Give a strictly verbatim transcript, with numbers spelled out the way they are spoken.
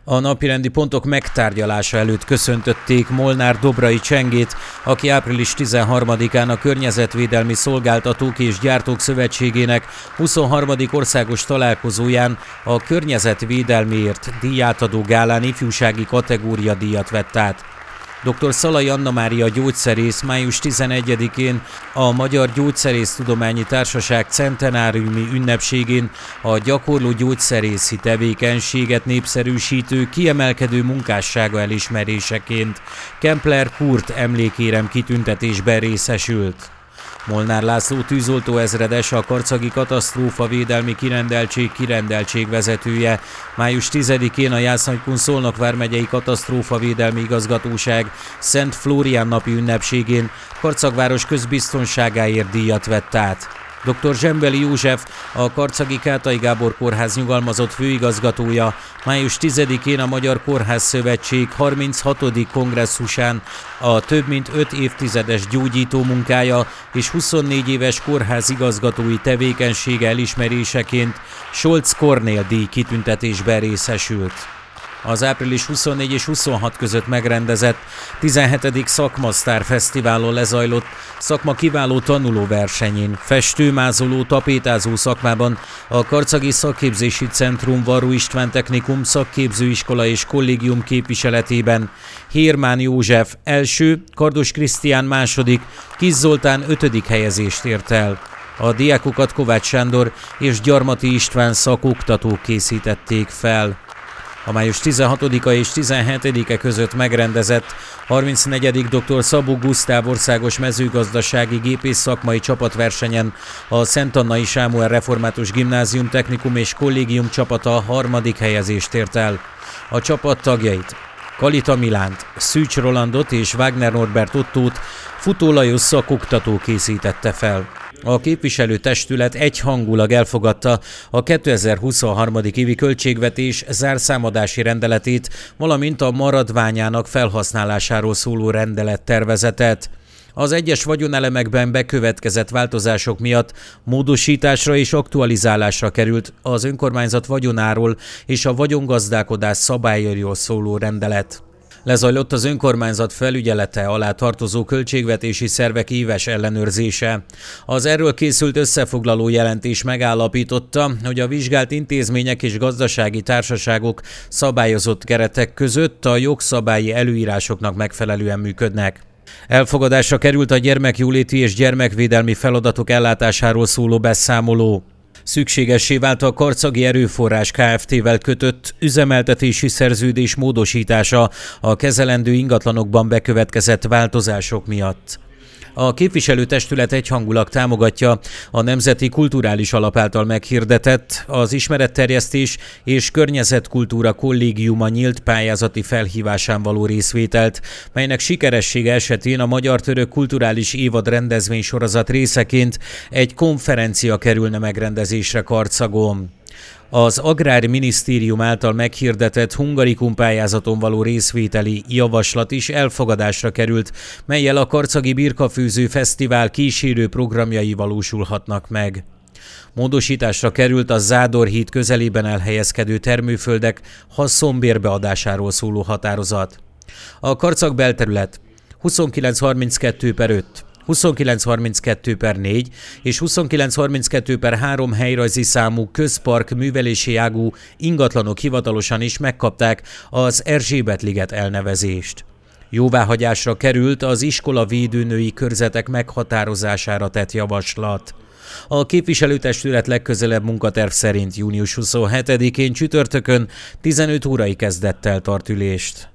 A napirendi pontok megtárgyalása előtt köszöntötték Molnár Dobrai Csengét, aki április tizenharmadikán a Környezetvédelmi Szolgáltatók és Gyártók Szövetségének huszonharmadik országos találkozóján a környezetvédelméért díjátadó gálán ifjúsági kategória díjat vett át. dr. Szalai Anna Mária gyógyszerész május tizenegyedikén a Magyar Gyógyszerésztudományi Társaság centenáriumi ünnepségén a gyakorló gyógyszerészi tevékenységet népszerűsítő kiemelkedő munkássága elismeréseként Kempler Kurt emlékérem kitüntetésben részesült. Molnár László tűzoltóezredes, a karcagi katasztrófavédelmi kirendeltség kirendeltség vezetője május tizedikén a Jász-Nagykun Szolnok vármegyei katasztrófavédelmi igazgatóság Szent Flórián napi ünnepségén Karcagváros közbiztonságáért díjat vett át. dr. Zsembeli József, a Karcagi Kátai Gábor Kórház nyugalmazott főigazgatója május tizedikén a Magyar Kórház Szövetség harminchatodik kongresszusán a több mint öt évtizedes gyógyító munkája és huszonnégy éves kórház igazgatói tevékenysége elismeréseként Scholz Kornél díj kitüntetésben részesült. Az április huszonnégy és huszonhat között megrendezett tizenhetedik Szakmasztár Fesztiválon lezajlott szakma kiváló tanulóversenyén festő-mázoló, tapétázó szakmában a Karcagi Szakképzési Centrum Varró István Technikum szakképzőiskola és kollégium képviseletében Hérmán József első, Kardos Krisztián második, Kis Zoltán ötödik helyezést ért el. A diákokat Kovács Sándor és Gyarmati István szakoktatók készítették fel. A május tizenhatodika és tizenhetedike között megrendezett harmincnegyedik dr. Szabó Gusztáv országos mezőgazdasági gépész szakmai csapatversenyen a Szent Annai Sámuel Református Gimnázium Technikum és Kollégium csapata harmadik helyezést ért el. A csapat tagjait, Kalita Milánt, Szűcs Rolandot és Wagner Norbert Ottót Futó Lajos szakoktató készítette fel. A képviselőtestület egyhangulag elfogadta a kétezer-huszonhárom. évi költségvetés zárszámadási rendeletét, valamint a maradványának felhasználásáról szóló rendelettervezetet. Az egyes vagyonelemekben bekövetkezett változások miatt módosításra és aktualizálásra került az önkormányzat vagyonáról és a vagyongazdálkodás szabályairól szóló rendelet. Lezajlott az önkormányzat felügyelete alá tartozó költségvetési szervek éves ellenőrzése. Az erről készült összefoglaló jelentés megállapította, hogy a vizsgált intézmények és gazdasági társaságok szabályozott keretek között a jogszabályi előírásoknak megfelelően működnek. Elfogadásra került a gyermekjóléti és gyermekvédelmi feladatok ellátásáról szóló beszámoló. Szükségessé vált a Karcagi Erőforrás Kft-vel kötött üzemeltetési szerződés módosítása a kezelendő ingatlanokban bekövetkezett változások miatt. A képviselőtestület egyhangulag támogatja a Nemzeti Kulturális Alap által meghirdetett az Ismeretterjesztés és Környezetkultúra Kollégiuma nyílt pályázati felhívásán való részvételt, melynek sikeressége esetén a Magyar-Török Kulturális Évad rendezvénysorozat részeként egy konferencia kerülne megrendezésre Karcagon. Az Agrárminisztérium által meghirdetett Hungarikum pályázaton való részvételi javaslat is elfogadásra került, mellyel a Karcagi Birkafőző Fesztivál kísérő programjai valósulhatnak meg. Módosításra került a Zádor híd közelében elhelyezkedő termőföldek haszonbérbeadásáról szóló határozat. A Karcag belterület huszonkilenc harminckettő per öt, huszonkilenc harminckettő per négy és huszonkilenc harminckettő per három helyrajzi számú közpark művelési ágú ingatlanok hivatalosan is megkapták az Erzsébet-liget elnevezést. Jóváhagyásra került az iskola védőnői körzetek meghatározására tett javaslat. A képviselőtestület legközelebb munkaterv szerint június huszonhetedikén csütörtökön tizenöt órai kezdettel tart ülést.